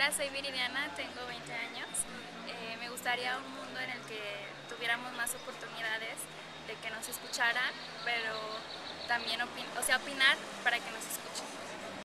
Hola, soy Viridiana, tengo 20 años. Me gustaría un mundo en el que tuviéramos más oportunidades de que nos escucharan, pero también opinar para que nos escuchen.